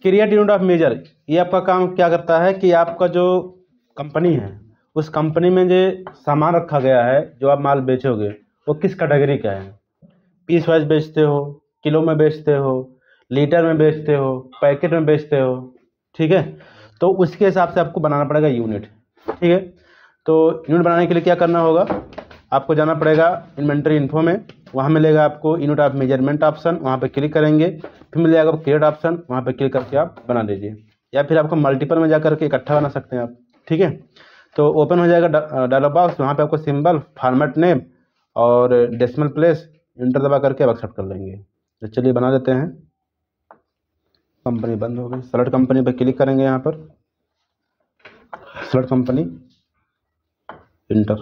Create unit of major, ये आपका काम क्या करता है कि आपका जो कंपनी है उस कंपनी में जो सामान रखा गया है, जो आप माल बेचोगे वो किस कैटेगरी का है, पीस वाइज बेचते हो, किलो में बेचते हो, लीटर में बेचते हो, पैकेट में बेचते हो, ठीक है। तो उसके हिसाब से आपको बनाना पड़ेगा यूनिट, ठीक है। तो यूनिट बनाने के लिए क्या करना होगा, आपको जाना पड़ेगा इन्वेंटरी इन्फो में, वहाँ मिलेगा आपको यूनिट ऑफ मेजरमेंट ऑप्शन, वहाँ पे क्लिक करेंगे, फिर मिलेगा आपको क्रिएट ऑप्शन, वहाँ पे क्लिक करके आप बना लीजिए, या फिर आपको मल्टीपल में जा करके इकट्ठा बना सकते हैं आप, ठीक है। तो ओपन हो जाएगा डायलॉग बॉक्स, वहाँ पे आपको सिंबल, फॉर्मेट नेम और डेसिमल प्लेस इंटर दबा करके आप एक्सेप्ट कर लेंगे। तो चलिए बना लेते हैं। कंपनी बंद हो गई, सेलेक्ट कंपनी पर क्लिक करेंगे, यहाँ पर select company, enter.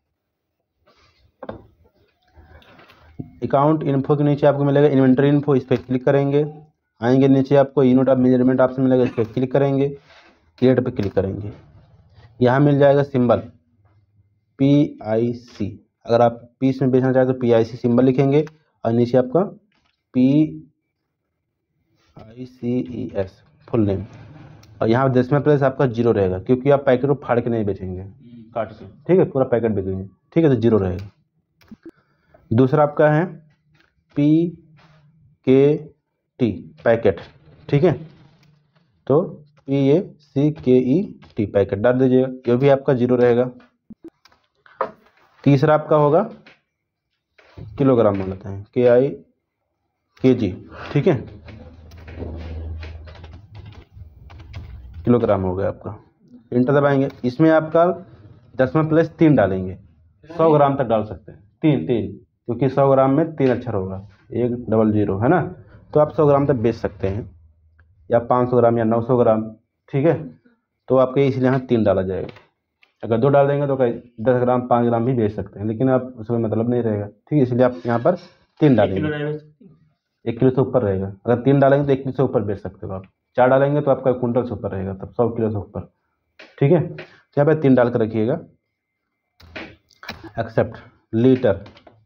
Account info के नीचे आपको मिलेगा इन्वेंटरी इन्फो, इस पर क्लिक करेंगे, आएंगे नीचे आपको यूनिट ऑफ मेजरमेंट ऑप्शन मिलेगा, इस पर क्लिक करेंगे, क्रिएट पे क्लिक करेंगे, यहाँ मिल जाएगा सिंबल PIC, अगर आप पीस में बेचना चाहें तो PIC सिंबल लिखेंगे और नीचे आपका PICES फुल नेम, और यहाँ डेसिमल प्लेस आपका 0 रहेगा, क्योंकि आप पैकेट को फाड़ के नहीं बेचेंगे, काट के, ठीक है, पूरा पैकेट बेचेंगे, ठीक है, तो 0 रहेगा। दूसरा आपका है PKT पैकेट, ठीक है, तो PACKET पैकेट डाल दीजिएगा, ये भी आपका 0 रहेगा। तीसरा आपका होगा किलोग्राम में लेते हैं, KG, ठीक है, किलोग्राम हो गया आपका, इंटर दबाएंगे, इसमें आपका डेसिमल प्लेस 3 डालेंगे, 100 ग्राम तक डाल सकते हैं, 3 क्योंकि 100 ग्राम में 3 अक्षर होगा, 100 है ना, तो आप 100 ग्राम तक बेच सकते हैं, या 500 ग्राम या 900 ग्राम, ठीक है। तो आपके इसलिए यहाँ 3 डाला जाएगा, अगर 2 डाल देंगे तो 10 ग्राम 5 ग्राम भी बेच सकते हैं, लेकिन आप उसमें मतलब नहीं रहेगा, ठीक है, इसलिए आप यहाँ पर 3 डालेंगे, 1 किलो से ऊपर रहेगा, अगर 3 डालेंगे तो 1 किलो से ऊपर बेच सकते हो आप, 4 डालेंगे तो आपका क्विंटल से ऊपर रहेगा, तब 100 किलो से ऊपर, ठीक है। तो यहाँ पर 3 डाल कर रखिएगा, एक्सेप्ट। लीटर,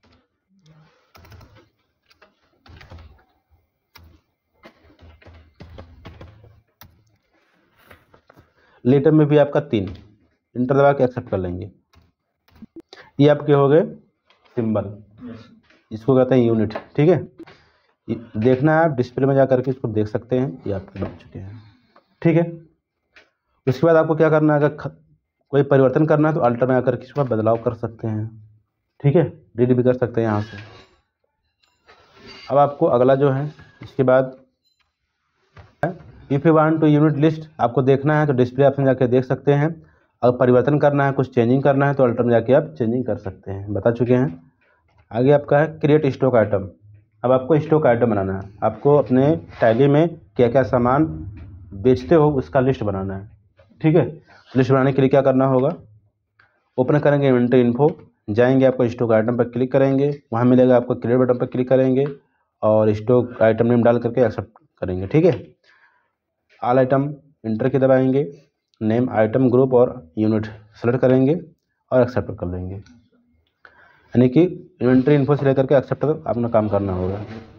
लीटर में भी आपका 3, इंटर दबा के एक्सेप्ट कर लेंगे। ये आपके हो गए सिंबल, इसको कहते हैं यूनिट, ठीक है। देखना है आप डिस्प्ले में जा करके इसको देख सकते हैं, ये आपके बन चुके हैं, ठीक है। उसके बाद आपको क्या करना है, अगर कोई परिवर्तन करना है तो अल्टर में आकर के इसको बदलाव कर सकते हैं, ठीक है, डिलीट भी कर सकते हैं यहाँ से। अब आपको अगला जो है, इसके बाद if you want to unit list आपको देखना है तो डिस्प्ले ऑप्शन जाके देख सकते हैं, अगर परिवर्तन करना है, कुछ चेंजिंग करना है तो अल्टर में जाके आप चेंजिंग कर सकते हैं, बता चुके हैं। आगे आपका है क्रिएट स्टॉक आइटम, अब आपको स्टॉक आइटम बनाना है, आपको अपने टैली में क्या क्या सामान बेचते हो उसका लिस्ट बनाना है, ठीक है। लिस्ट बनाने के लिए क्या करना होगा, ओपन करेंगे इन्वेंटरी इन्फो, जाएंगे आपको स्टॉक आइटम पर क्लिक करेंगे, वहाँ मिलेगा आपको क्रिएट बटन पर क्लिक करेंगे और स्टॉक आइटम नेम डाल करके एक्सेप्ट करेंगे, ठीक है। ऑल आइटम इंटर के दबाएंगे, नेम आइटम ग्रुप और यूनिट सेलेक्ट करेंगे और एक्सेप्ट कर लेंगे, यानी कि इन्वेंटरी इन्फो से लेकर के एक्सेप्ट अपना काम करना होगा।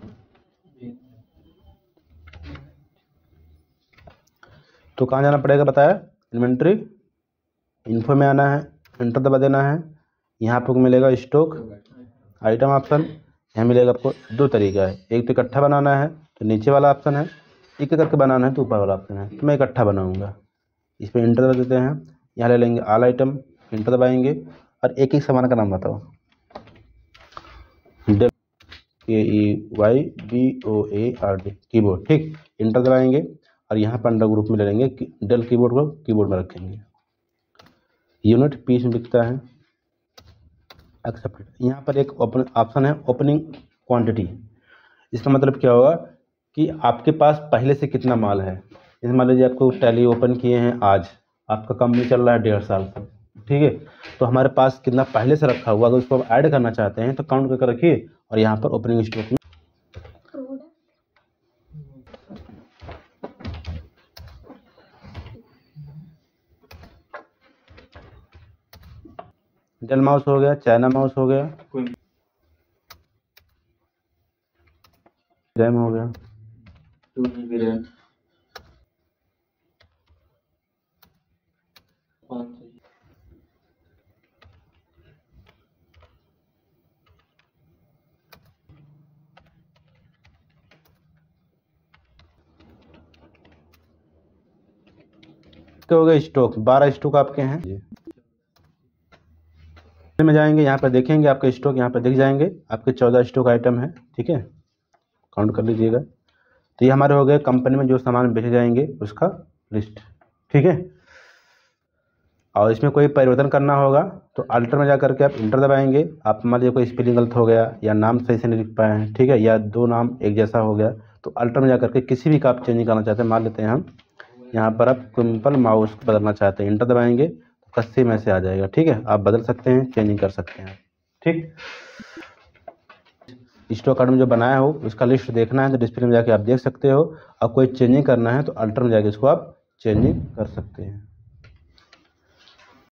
तो कहाँ जाना पड़ेगा बताया, इन्वेंटरी इन्फो में आना है, इंटर दबा देना है, यहाँ आपको मिलेगा स्टॉक आइटम ऑप्शन, यहाँ मिलेगा आपको 2 तरीका है, एक तो इकट्ठा बनाना है तो नीचे वाला ऑप्शन है, एक करके बनाना है तो ऊपर वाला ऑप्शन है, तो मैं इकट्ठा बनाऊंगा, इस पर इंटर दबा देते हैं, यहाँ ले लेंगे ऑल आइटम, इंटर दबाएंगे और एक एक सामान का नाम बताओ, KEYBOARD कीबोर्ड, ठीक, इंटर दबाएंगे और यहाँ पर अंडर ग्रुप में ले लेंगे डेल कीबोर्ड को कीबोर्ड में रखेंगे, यूनिट पीस में दिखता है, एक्सेप्ट। यहाँ पर एक ओपन ऑप्शन है ओपनिंग क्वांटिटी, इसका मतलब क्या होगा कि आपके पास पहले से कितना माल है, जैसे मान लीजिए आपको टैली ओपन किए हैं आज, आपका कंपनी चल रहा है 1.5 साल से, ठीक है, तो हमारे पास कितना पहले से रखा हुआ, अगर उसको आप ऐड करना चाहते हैं तो काउंट करके रखिए और यहाँ पर ओपनिंग स्टॉक में डेल माउस हो गया, चाइना माउस हो गया, रैम हो गया, 2 GB रैम, हो गए स्टॉक, 12 स्टॉक आपके हैं जी। में जाएंगे, यहाँ पर देखेंगे आपके स्टॉक यहाँ पर दिख जाएंगे, आपके 14 स्टॉक आइटम है, ठीक है, काउंट कर लीजिएगा। तो ये हमारे हो गए कंपनी में जो सामान बेचे जाएंगे उसका लिस्ट, ठीक है। और इसमें कोई परिवर्तन करना होगा तो अल्टर में जा करके आप इंटर दबाएंगे। आप मान लीजिए कोई स्पेलिंग गलत हो गया या नाम सही से नहीं लिख पाए हैं, ठीक है, या 2 नाम एक जैसा हो गया, तो अल्टर में जा करके किसी भी का आप चेंज करना चाहते हैं, मान लेते हैं हम यहाँ पर आप सिंपल माउस को बदलना चाहते हैं, इंटर दबाएंगे तो कस्से में से आ जाएगा, ठीक है। आप बदल सकते हैं, चेंजिंग कर सकते हैं, ठीक। स्टॉक कार्ड में जो बनाया हो उसका लिस्ट देखना है तो डिस्प्ले में जाके आप देख सकते हो, और कोई चेंजिंग करना है तो अल्टर में जाके इसको आप चेंजिंग कर सकते हैं।